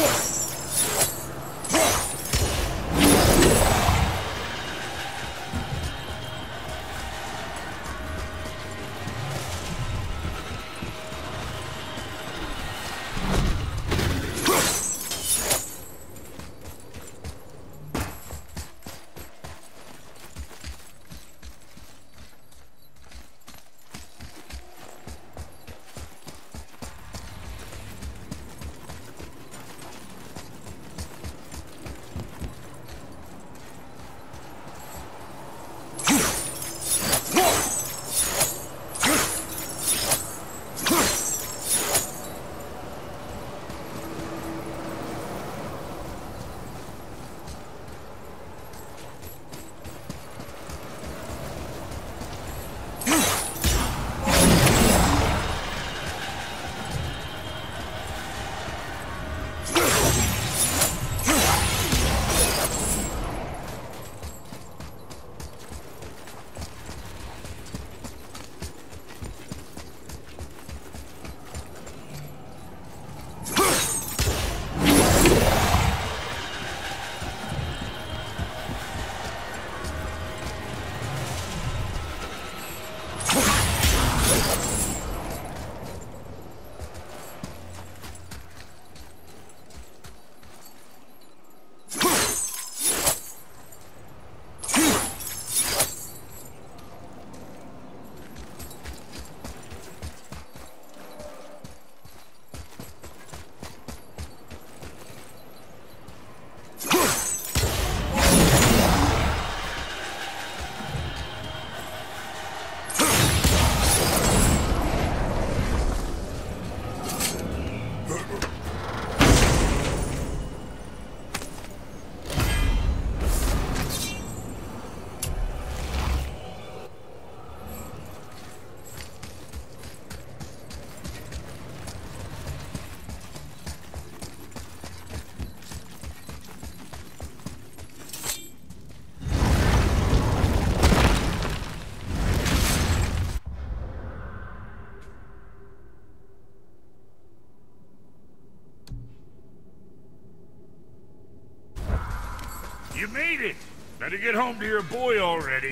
You made it! Better get home to your boy already.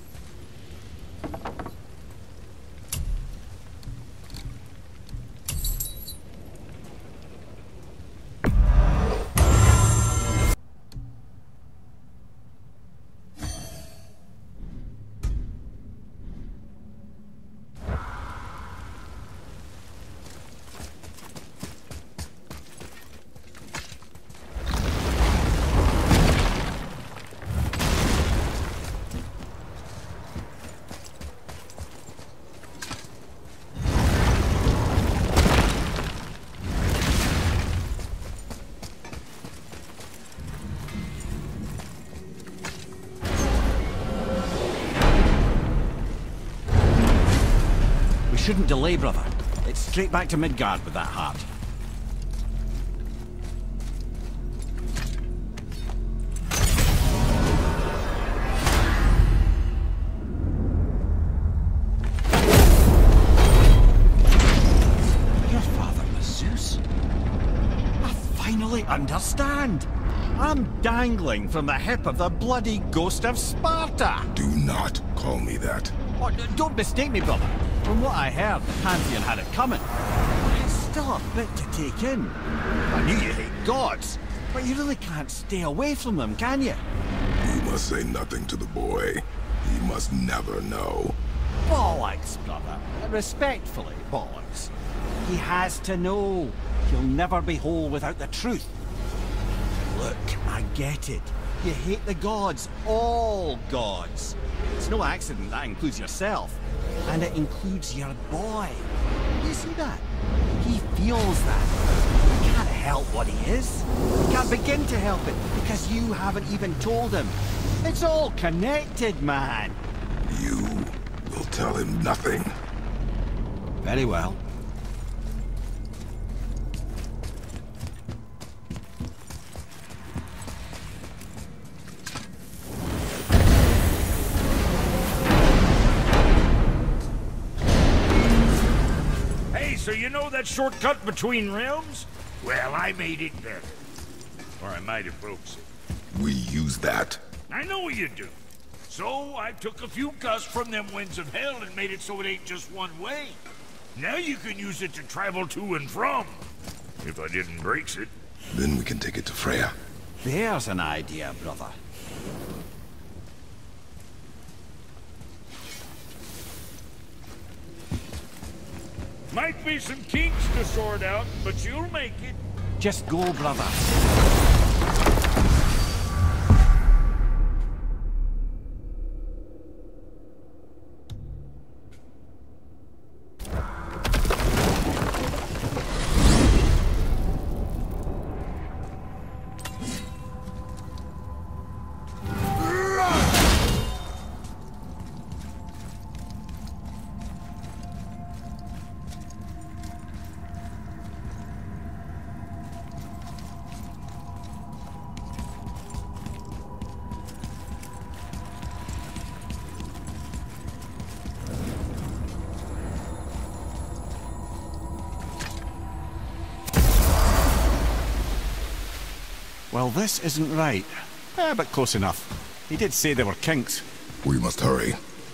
Shouldn't delay, brother. It's straight back to Midgard with that heart. Your father was Zeus? I finally understand. I'm dangling from the hip of the bloody ghost of Sparta. Do not call me that. Oh, don't mistake me, brother. From what I heard, the Pantheon had it coming. But it's still a bit to take in. I knew you hate gods, but you really can't stay away from them, can you? You must say nothing to the boy. He must never know. Bollocks, brother. Respectfully, bollocks. He has to know. He'll never be whole without the truth. Look, I get it. You hate the gods. All gods. It's no accident that includes yourself. And it includes your boy. You see that? He feels that. He can't help what he is. He can't begin to help it because you haven't even told him. It's all connected, man. You will tell him nothing. Very well. So you know that shortcut between realms? Well, I made it better. Or I might have broke it. We use that. I know you do. So I took a few gusts from them winds of hell and made it so it ain't just one way. Now you can use it to travel to and from. If I didn't break it. Then we can take it to Freya. There's an idea, brother. Might be some kinks to sort out, but you'll make it. Just go, brother. Well, this isn't right. But close enough. He did say there were kinks. We must hurry.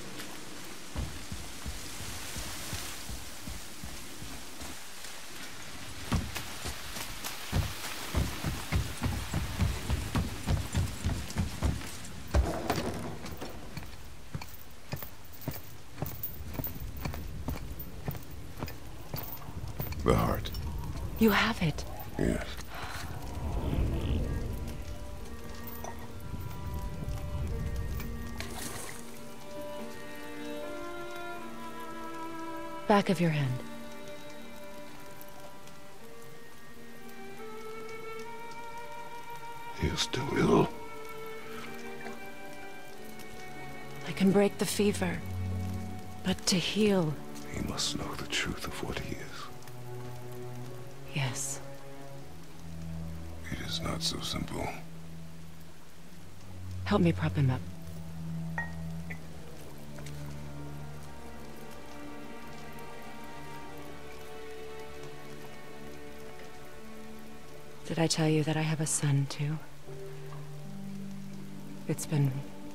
The heart. You have it. Yes. Back of your hand. He is still ill. I can break the fever, but to heal... He must know the truth of what he is. Yes. It is not so simple. Help me prop him up. Did I tell you that I have a son, too? It's been...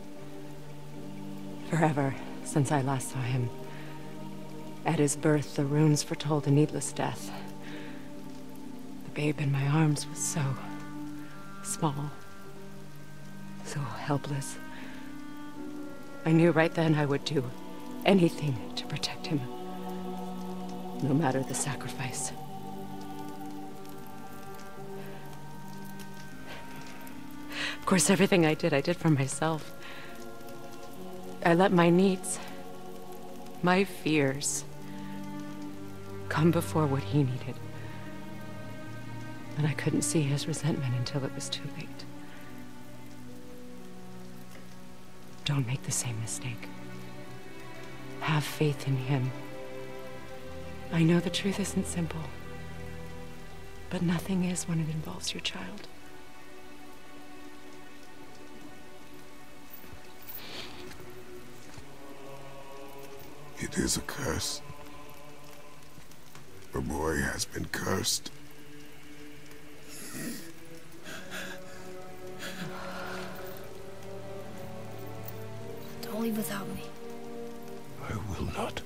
forever since I last saw him. At his birth, the runes foretold a needless death. The babe in my arms was so... small. So helpless. I knew right then I would do anything to protect him. No matter the sacrifice. Of course, everything I did for myself. I let my needs, my fears, come before what he needed. And I couldn't see his resentment until it was too late. Don't make the same mistake. Have faith in him. I know the truth isn't simple, but nothing is when it involves your child. It is a curse. The boy has been cursed. Don't leave without me. I will not.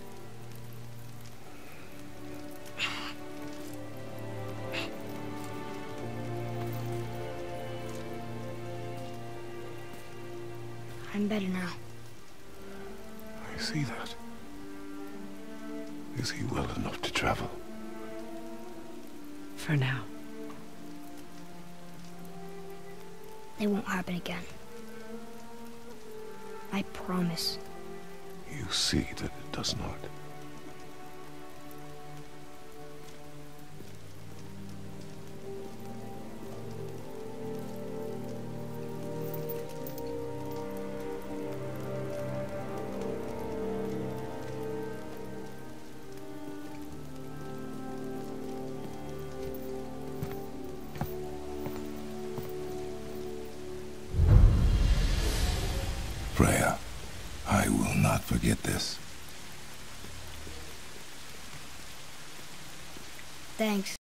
I'm better now. I see that. Is he well enough to travel? For now. It won't happen again. I promise. You see that it does not. Freya, I will not forget this. Thanks.